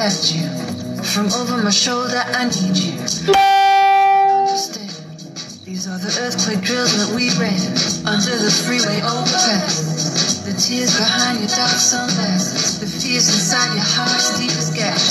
at you. From over my shoulder, I need you. Understand, these are the earthquake drills that we ran under the freeway overpass. The tears behind your dark sunglasses, the fears inside your heart's deepest gash.